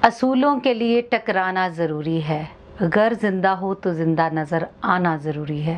असूलों के लिए टकराना ज़रूरी है, अगर जिंदा हो तो जिंदा नज़र आना ज़रूरी है।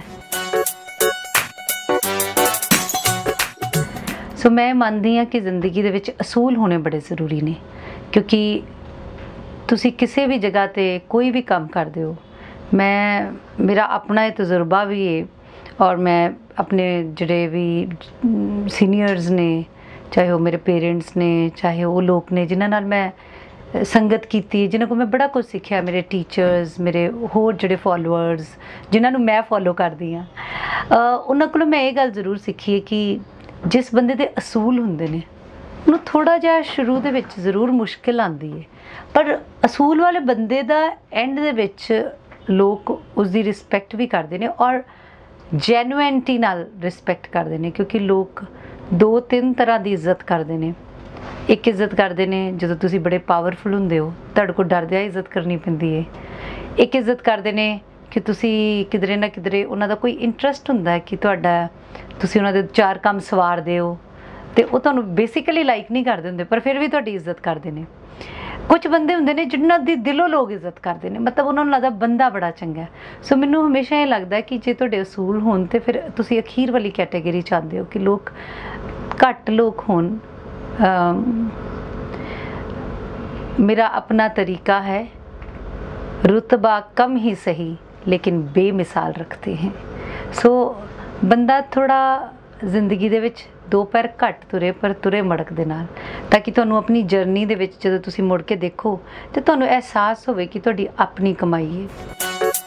सो मैं मानती हाँ कि जिंदगी दे विच असूल होने बड़े ज़रूरी ने, क्योंकि तुसी किसी भी जगह ते कोई भी काम करते हो, मेरा अपना ये तजुर्बा भी है और मैं अपने जोड़े भी सीनियर्स ने, चाहे वो मेरे पेरेंट्स ने, चाहे वो लोग ने जिन्हां नाल मैं संगत की, जिन्होंने को मैं बड़ा कुछ सीखा, मेरे टीचर्स, मेरे होर जोड़े फॉलोअर्स जिन्होंने मैं फॉलो करती हाँ, उन्होंने को मैं ये गल जरूर सीखी है कि जिस बंदे दे असूल हुंदे ने उन्होंने थोड़ा जिहा शुरू दे विच जरूर मुश्किल आती है, पर असूल वाले बंदे दा एंड दे विच लोग उसकी रिस्पैक्ट भी करते हैं और जैनुइनिटी नाल रिस्पैक्ट करते हैं, क्योंकि लोग दो तीन तरह की इज्जत करते हैं। एक इज्जत करते हैं जो तुसी बड़े पावरफुल होंदे हो, तुहाडे कोल डरदिया इज्जत करनी पैंदी है। एक इज्जत करते हैं कि तुसी किधरे ना किधरे उन्हां दा कोई इंटरस्ट हुंदा है कि तुहाडा तुसी उन्हां दे चार काम सवारदे हो, तो वो तुहानूं बेसिकली लाइक नहीं करते होंदे, पर फिर भी तुहाडी इज्जत करते हैं। कुछ बंदे होंदे ने जिन्हां दी दिलों लोग इज्जत करते हैं, मतलब उन्होंने लगता बंदा बड़ा चंगा है। सो मैनूं हमेशा ये लगता है कि जे तुहाडे असूल होण ते फिर तुसी अखीर वाली कैटेगरी चाहते हो कि लोग घट लोग होण। मेरा अपना तरीका है, रुतबा कम ही सही लेकिन बेमिसाल रखते हैं। सो बंदा थोड़ा जिंदगी दे विच दो पैर घट तुरे पर तुरे मड़क दे नाल, ताकि तुहानूं अपनी जर्नी दे विच जदों तुसीं मुड़ के देखो तो तुहानूं एहसास होवे कि तुहाडी अपनी कमाई है।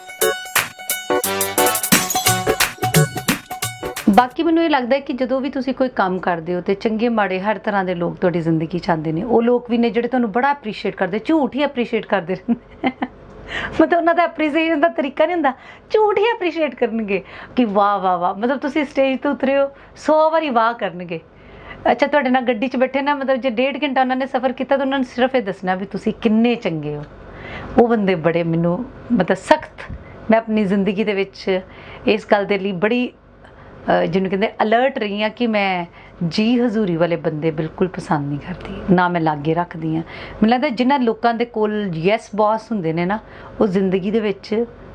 बाकी मैनूं ये लगता है कि जदों भी तुसीं कोई काम करदे हो तो चंगे माड़े हर तरह के लोग तुहाडी जिंदगी च आंदे ने। वो लोग भी ने जिहड़े तुहानूं बड़ा अप्रीशिएट करदे, झूठ ही अप्रीशिएट करदे रहिंदे मतलब उन्होंने अप्रीसीएशन का तरीका नहीं होंदा, झूठ ही अप्रीशिएट करनगे कि वाह वाह वाह, मतलब तुसीं स्टेज तो उतरे हो 100 बारी वाह करनगे। अच्छा तुहाडे नाल गड्डी च बैठे ना, मतलब जे 1.5 घंटा उन्होंने सफ़र किया तो उन्होंने सिर्फ ये दसना भी तुसीं किन्ने चंगे हो। वो बंदे बड़े मैनूं मतलब सख्त, मैं अपनी जिंदगी दे विच इस गल दे लई बड़ी जिन्होंने कहते अलर्ट रही हाँ कि मैं जी हजूरी वाले बंदे बिल्कुल पसंद नहीं करती, ना मैं लागे रखती हाँ। मैनूं लगदा जिन्हां लोकां दे कोल यस बॉस हुंदे ने ना, वो जिंदगी दे विच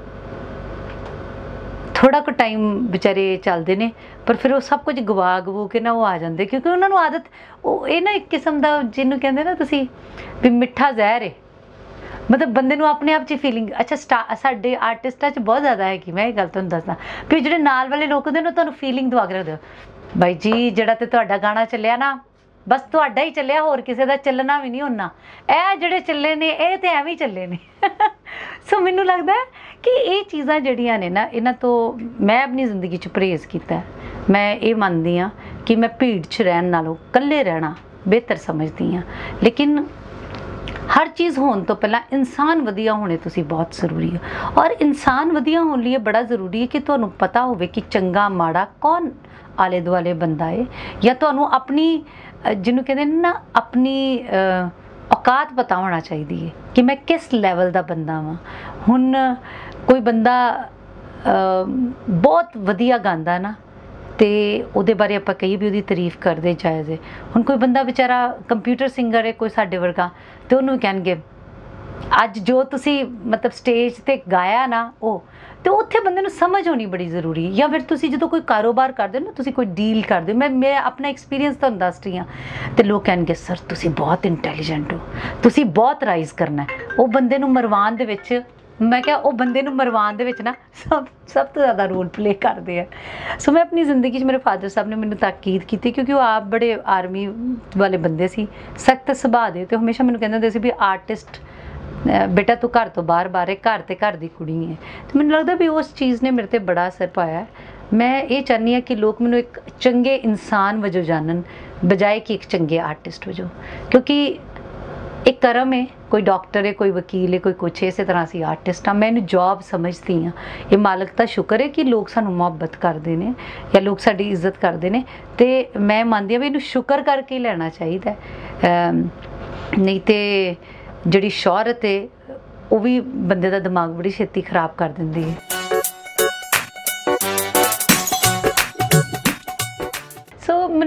थोड़ा को टाइम बेचारे चलते हैं, पर फिर वो सब कुछ गवा गवू के ना वो आ जाते, क्योंकि उन्होंने आदत वो ये ना एक किस्म का जिन्होंने कहते ना तुसी भी मिठा जहर है, मतलब बंदे नूं अपने आप च फीलिंग। अच्छा साडे आर्टिस्टां च बहुत ज़्यादा है कि मैं ये गल तुहानूं दसदा भी जिहड़े नाल वाले लोग होंदे ने तुहानूं फीलिंग दवा के रखदे, बाई जी जिहड़ा ते तुहाडा गाना चलिया ना बस तुहाडा ही चलिया, होर किसी दा चलना भी नहीं होना, ए जिहड़े चले ने ये तो एवें ही चले ने सो मैनूं लगदा है कि ये चीज़ां जिहड़ियां ने ना, इन्हां तो मैं अपनी जिंदगी च परहेज़ कीता है। मैं ये मानदी हाँ कि मैं भीड़ च रहण नालों कल्ले रहना बेहतर समझदी हाँ, लेकिन हर चीज़ होने तो पहला इंसान वधिया होने तुसी बहुत ज़रूरी है। और इंसान वधिया होने लिए बड़ा ज़रूरी है कि तुहानूं पता होवे कि चंगा माड़ा कौन आले दुआले बंदा है, या तुहानूं अपनी जिन्होंने कहते हैं ना अपनी औकात पता होना चाहिए कि मैं किस लैवल का बंदा वां। हुण कोई बंदा बहुत वधिया गांदा ना, तो उहदे बारे आपां कई भी उहदी तारीफ करदे जायज़ है। हुण कोई बंदा बेचारा कंप्यूटर सिंगर है कोई साडे वर्गा, तो उन्होंने कहणगे अज जो तुसी मतलब स्टेज ते गाया ना वो, तो उत्थे बंदे नूं समझ होनी बड़ी जरूरी है। या फिर तुसी जो कोई कारोबार करदे हो ना, तुसी कोई डील करदे हो, मैं अपना एक्सपीरियंस तुहानूं दस रही हाँ, तो लोग कहणगे सर तुसी बहुत इंटैलीजेंट हो, तुसी बहुत राइज करना है। वो बंदे नूं मरवाण दे विच, मैं क्या वो बंदे नूं मरवाण दे विच ना सब तो ज़्यादा रोल प्ले करते हैं। सो मैं अपनी ज़िंदगी मेरे फादर साहब ने मैंने ताकीद की, क्योंकि वो आप बड़े आर्मी वाले बंदे सी, सख्त सुभाਅ दे, तो हमेशा मैंने कहते हुंदे सी भी आर्टिस्ट बेटा तू घर तो बाहर बाहर है, घर ते घर दी कुड़ी है। तो मैंने लगता भी उस चीज़ ने मेरे ते बड़ा असर पाया है। मैं ये चाहनी हाँ कि लोग मैनूं एक चंगे इंसान वजों जानन बजाए कि एक चंगे आर्टिस्ट वजों, क्योंकि एक कर्म है, कोई डॉक्टर है, कोई वकील है, कोई कुछ है, इस तरह असीं आर्टिस्ट हाँ। मैं इन्हूं जॉब समझती हाँ, ये मालक का शुक्र है कि लोग सानूं मुहब्बत करते हैं या लोग साडी इज्जत करते हैं, तो मैं मानती हाँ भी इन्हूं शुक्र करके लेना चाहिए। नहीं तो जिहड़ी शौहरत है वो भी बंदे का दिमाग बड़ी छेती खराब कर दिंदी है। सो मैनूं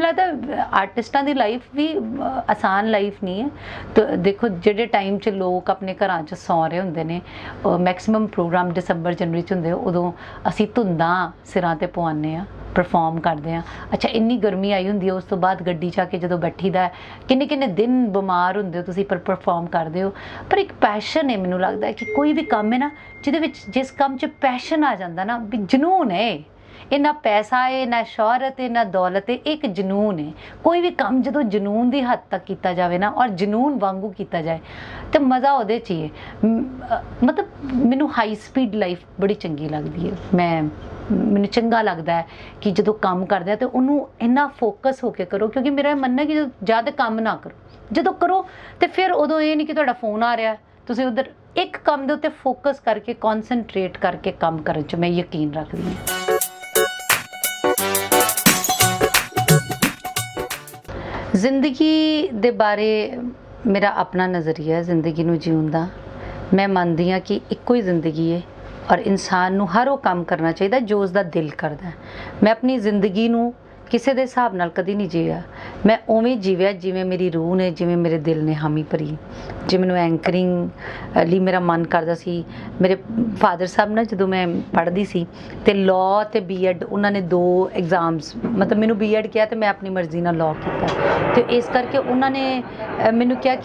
लगता आर्टिस्टां दी लाइफ भी आसान लाइफ नहीं है। तो देखो ਜਿਹੜੇ ਟਾਈਮ 'ਚ ਲੋਕ ਆਪਣੇ ਘਰਾਂ 'ਚ ਸੌਂ ਰਹੇ ਹੁੰਦੇ ਨੇ, ਮੈਕਸਿਮਮ ਪ੍ਰੋਗਰਾਮ ਦਸੰਬਰ ਜਨਵਰੀ 'ਚ ਹੁੰਦੇ, ਉਦੋਂ ਅਸੀਂ ਧੁੰਦਾਂ ਸਿਰਾਂ ਤੇ ਪਵਾਉਂਦੇ ਹਾਂ, परफॉर्म करते हैं। अच्छा इन्नी गर्मी आई होंगी, उस तो बाद गड्डी च आके जो बैठी दा किन्ने किन्ने दिन बीमार होंदे हो तुसीं, पर परफॉर्म करते हो। पर एक पैशन है, मैनूं लगता है कि कोई भी काम है ना जिहदे विच जिस काम च पैशन आ जाता ना, भी जनून है, ये ना पैसा है ना शोहरत है ना दौलत है, एक जनून है। कोई भी काम जो जनून की हद तक किया जाए ना और जनून वांगू किया जाए तो मज़ा उहदे च ही है। मतलब मैनूं हाई स्पीड लाइफ बड़ी चंगी लगती है। मैनूं चंगा लगता है कि जो काम करते हैं तो उन्होंने इन्ना फोकस होकर करो, क्योंकि मेरा मनना है कि जो ज़्यादा काम ना करो, जो करो तो फिर उदों ये नहीं कि तुहाडा फोन आ रहा तुसीं उधर एक काम दे उत्ते फोकस करके कॉन्सनट्रेट करके काम करन च मैं यकीन रखदी हां। जिंदगी दे बारे मेरा अपना नज़रिया है जिंदगी नूं जीउण दा। मैं मानदी हां कि इक्को ही जिंदगी है और इंसान नूं हर वो काम करना चाहिए जो उसका दिल करता है। मैं अपनी जिंदगी नूं किसी के हिसाब नाल कदी नहीं जीया, मैं उवें जीविया जिवें मेरी रूह ने, जिवें मेरे दिल ने हामी भरी। जे मैनूं एंकरिंग लई मेरा मन करदा सी, मेरे फादर साहब ना जदों मैं पढ़दी सी ते लॉ ते बीएड उन्होंने 2 एग्जाम्स, मतलब मैनूं बीएड किया तो मैं अपनी मर्जी नाल लॉ किया, तो इस करके उन्होंने मैनूं कहा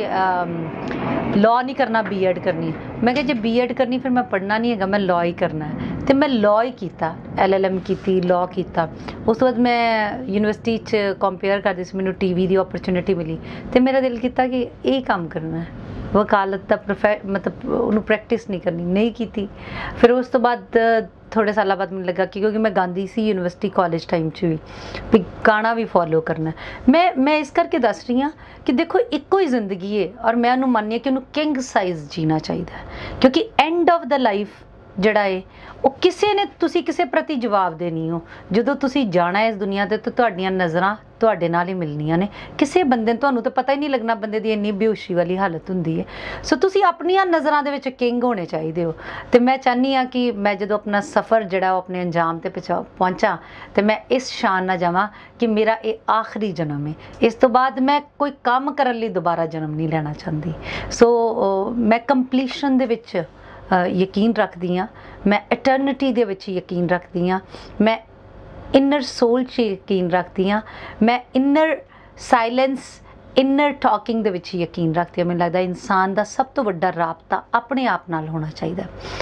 कि लॉ नहीं करना बीएड करनी। मैं कहा जे बीएड करनी फिर मैं पढ़ना नहीं है, मैं लॉ ही करना है। तो मैं लॉ ही किया, LLM की, लॉ किया। उस बाद मैं यूनिवर्सिटी कंपेयर करती सी, मैनूं टीवी की अपॉर्चुनिटी मिली तो मेरा दिल किया कि यही काम करना है, वकालत का मतलब उन्होंने प्रैक्टिस नहीं करनी, नहीं की। फिर उस तो बाद थोड़े साल बाद मैंने लगा कि क्योंकि मैं गांधी सी यूनिवर्सिटी कॉलेज टाइम भी गाना भी फॉलो करना है। मैं इस करके दस रही हाँ कि देखो एको ही जिंदगी है और मैं उन्होंने माननी कि उन्होंने किंग साइज जीना चाहिए, क्योंकि एंड ऑफ द लाइफ ਜਿਹੜਾ ਹੈ ਉਹ ਕਿਸੇ ਨੇ ਤੁਸੀਂ ਕਿਸੇ ਪ੍ਰਤੀ ਜਵਾਬ ਦੇਣੀ ਹੋ। ਜਦੋਂ ਤੁਸੀਂ ਜਾਣਾ ਇਸ ਦੁਨੀਆ ਤੇ ਤਾਂ ਤੁਹਾਡੀਆਂ ਨਜ਼ਰਾਂ ਤੁਹਾਡੇ ਨਾਲ ਹੀ ਮਿਲਣੀਆਂ ਨੇ। ਕਿਸੇ ਬੰਦੇ ਨੂੰ ਤੁਹਾਨੂੰ ਤਾਂ ਪਤਾ ਹੀ ਨਹੀਂ ਲੱਗਣਾ ਬੰਦੇ ਦੀ ਇੰਨੀ ਬੇਹੋਸ਼ੀ ਵਾਲੀ ਹਾਲਤ ਹੁੰਦੀ ਹੈ। ਸੋ ਤੁਸੀਂ ਆਪਣੀਆਂ ਨਜ਼ਰਾਂ ਦੇ ਵਿੱਚ ਕਿੰਗ ਹੋਣੇ ਚਾਹੀਦੇ ਹੋ। ਤੇ ਮੈਂ ਚਾਹਨੀ ਆ ਕਿ ਮੈਂ ਜਦੋਂ ਆਪਣਾ ਸਫ਼ਰ ਜਿਹੜਾ ਉਹ ਆਪਣੇ ਅੰਜਾਮ ਤੇ ਪਹੁੰਚਾਂ ਤੇ ਮੈਂ ਇਸ ਸ਼ਾਨ ਨਾਲ ਜਾਵਾਂ ਕਿ ਮੇਰਾ ਇਹ ਆਖਰੀ ਜਨਮ ਹੈ, ਇਸ ਤੋਂ ਬਾਅਦ ਮੈਂ ਕੋਈ ਕੰਮ ਕਰਨ ਲਈ ਦੁਬਾਰਾ ਜਨਮ ਨਹੀਂ ਲੈਣਾ ਚਾਹੁੰਦੀ। ਸੋ ਮੈਂ ਕੰਪਲੀਸ਼ਨ ਦੇ ਵਿੱਚ ਯਕੀਨ ਰੱਖਦੀ ਹਾਂ, मैं एटर्निटी ਦੇ ਵਿੱਚ ਯਕੀਨ ਰੱਖਦੀ ਹਾਂ, मैं इनर सोल 'ਚ ਯਕੀਨ ਰੱਖਦੀ ਹਾਂ, मैं इनर साइलेंस इनर टॉकिंग ਦੇ ਵਿੱਚ ਯਕੀਨ ਰੱਖਦੀ ਹਾਂ। ਮੈਨੂੰ ਲੱਗਦਾ ਇਨਸਾਨ ਦਾ ਸਭ ਤੋਂ ਵੱਡਾ ਰਾਬਤਾ ਆਪਣੇ ਆਪ ਨਾਲ ਹੋਣਾ ਚਾਹੀਦਾ।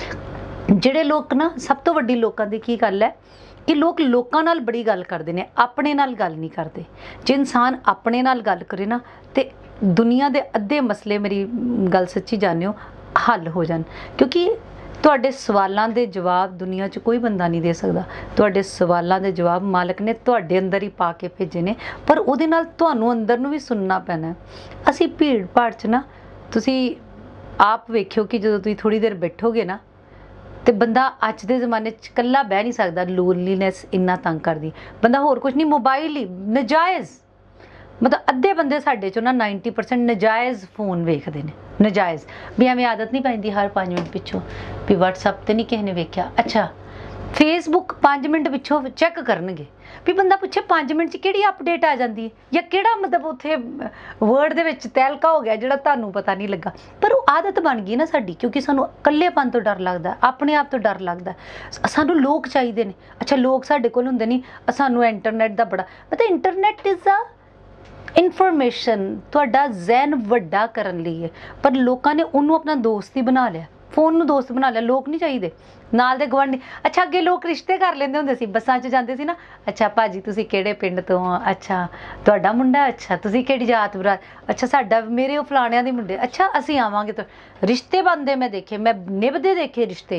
ਜਿਹੜੇ ਲੋਕ ਨਾ ਸਭ ਤੋਂ ਵੱਡੀ ਲੋਕਾਂ ਦੀ ਕੀ ਗੱਲ ਹੈ ਕਿ ਲੋਕਾਂ ਨਾਲ ਬੜੀ ਗੱਲ ਕਰਦੇ ਨੇ, ਆਪਣੇ ਨਾਲ ਗੱਲ ਨਹੀਂ ਕਰਦੇ। ਜੇ ਇਨਸਾਨ ਆਪਣੇ ਨਾਲ ਗੱਲ ਕਰੇ ਨਾ ਤੇ ਦੁਨੀਆ ਦੇ ਅੱਧੇ ਮਸਲੇ, ਮੇਰੀ ਗੱਲ ਸੱਚੀ ਜਾਣਿਓ, हल हो जान। क्योंकि तुहाडे सवालों के जवाब दुनिया 'ਚ कोई बंदा नहीं दे सकता। तुहाडे सवालों के जवाब मालक ने तुहाडे अंदर ही पा के भेजे ने, पर उहदे नाल तुहानूं अंदर नूं भी सुनना पैना। असीं भीड़ भाड़ 'ਚ ना, तुसीं आप वेखियो कि जदों तुसीं थोड़ी देर बैठोगे ना तो बंदा अज के जमाने कल्ला बह नहीं सकता। लोनलीनैस इन्ना तंग करदी, बंदा होर कुछ नहीं, मोबाइल ही नजायज़, मतलब अद्धे बंदे साडे चों ना 90% नजायज़ फोन वेखदे ने, नजायज़। भी एवें आदत नहीं पैंदी हर 5 मिनट पिछों भी WhatsApp ते नहीं किसी ने वेख्या, अच्छा फेसबुक 5 मिनट पिछों चैक करनगे भी बंदा पुछे 5 मिनट च किहड़ी अपडेट आ जाती है या किहड़ा मतलब उत्थे वर्ड दे विच तैलका हो गया जिहड़ा तुहानूं पता नहीं लगा। पर वो आदत बन गई ना साडी, क्योंकि सानूं इकल्लेपन तो डर लगदा, अपने आप तो डर लगदा, सानूं लोग चाहिए ने। अच्छा लोग साडे कोल हुंदे नहीं, सानूं इंटरनेट दा बड़ा मतलब इंटरनेट इज़ अ इनफॉर्मेशन तुहाडा जहन वड्डा करन लई है, पर लोगों ने उन्होंने अपना दोस्त ही बना लिया, फोन नूं दोस्त बना लिया। लोग नहीं चाहिए नाल दे गवांढी। अच्छा अगे लोग रिश्ते कर लेंदे हुंदे सी, बसां 'ਚ ਜਾਂਦੇ ਸੀ ना, अच्छा भाजी तुसीं किहड़े पिंड तो हो, अच्छा तुहाडा मुंडा, अच्छा तुसीं किहड़ी जात बरात, अच्छा साडा मेरे वो फलाणिਆਂ ਦੇ मुंडे, अच्छा असीं आवांगे। तो रिश्ते बनदे मैं देखे, मैं निभदे देखे रिश्ते।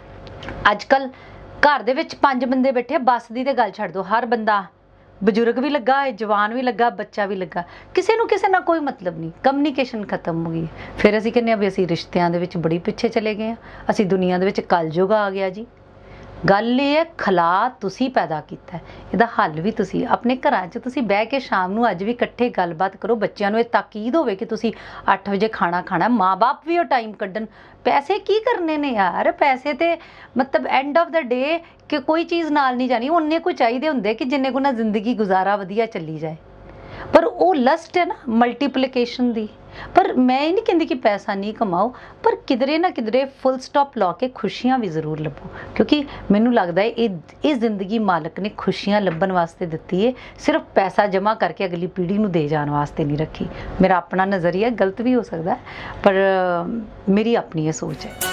अजकल घर दे विच 5 बंदे बैठे, बस दी ते गल छड्ड दो, हर बंदा बजुर्ग भी लगा है, जवान भी लगा, बच्चा भी लगा, किसी नूं किसी नाल कोई मतलब नहीं, कम्युनिकेशन खत्म हो गई। फिर असीं कहने भी असीं रिश्तियां दे विच बड़ी पिछे चले गए हैं, असीं दुनिया दे विच कलयुग आ गया जी। ਗੱਲ ਇਹ ਹੈ ਖਲਾ ਤੁਸੀਂ ਪੈਦਾ ਕੀਤਾ ਹੈ, ਇਹਦਾ ਹੱਲ ਵੀ ਤੁਸੀਂ ਆਪਣੇ ਘਰਾਂ 'ਚ ਤੁਸੀਂ ਬਹਿ ਕੇ ਸ਼ਾਮ ਨੂੰ ਅੱਜ ਵੀ ਇਕੱਠੇ ਗੱਲਬਾਤ ਕਰੋ। ਬੱਚਿਆਂ ਨੂੰ ਇਹ ਤਾਕੀਦ ਹੋਵੇ ਕਿ ਤੁਸੀਂ 8 ਵਜੇ ਖਾਣਾ ਖਾਣਾ, ਮਾਂ-ਬਾਪ ਵੀ ਉਹ ਟਾਈਮ ਕੱਢਣ। ਪੈਸੇ ਕੀ ਕਰਨੇ ਨੇ ਯਾਰ, ਪੈਸੇ ਤੇ ਮਤਲਬ ਐਂਡ ਆਫ ਦਾ ਡੇ ਕਿ ਕੋਈ ਚੀਜ਼ ਨਾਲ ਨਹੀਂ ਜਾਣੀ, ਉਹਨੇ ਕੁ ਚਾਹੀਦੇ ਹੁੰਦੇ ਕਿ ਜਿੰਨੇ ਕੁ ਨਾਲ ਜ਼ਿੰਦਗੀ ਗੁਜ਼ਾਰਾ ਵਧੀਆ ਚੱਲੀ ਜਾਏ। ਪਰ ਉਹ ਲਸਟ ਹੈ ਨਾ ਮਲਟੀਪਲੀਕੇਸ਼ਨ ਦੀ। ਪਰ ਮੈਂ ਇਹ ਨਹੀਂ ਕਹਿੰਦੀ ਕਿ ਪੈਸਾ ਨਹੀਂ ਕਮਾਓ, ਪਰ ਕਿਧਰੇ ਨਾ ਕਿਧਰੇ ਫੁੱਲ ਸਟਾਪ ਲਾ ਕੇ ਖੁਸ਼ੀਆਂ ਵੀ ਜ਼ਰੂਰ ਲੱਭੋ, ਕਿਉਂਕਿ ਮੈਨੂੰ ਲੱਗਦਾ ਹੈ ਇਹ ਜ਼ਿੰਦਗੀ ਮਾਲਕ ਨੇ ਖੁਸ਼ੀਆਂ ਲੱਭਣ ਵਾਸਤੇ ਦਿੱਤੀ ਹੈ, ਸਿਰਫ ਪੈਸਾ ਜਮ੍ਹਾਂ ਕਰਕੇ ਅਗਲੀ ਪੀੜ੍ਹੀ ਨੂੰ ਦੇ ਜਾਣ ਵਾਸਤੇ ਨਹੀਂ ਰੱਖੀ। ਮੇਰਾ ਆਪਣਾ ਨਜ਼ਰੀਆ ਗਲਤ ਵੀ ਹੋ ਸਕਦਾ, ਪਰ ਮੇਰੀ ਆਪਣੀ ਇਹ ਸੋਚ ਹੈ।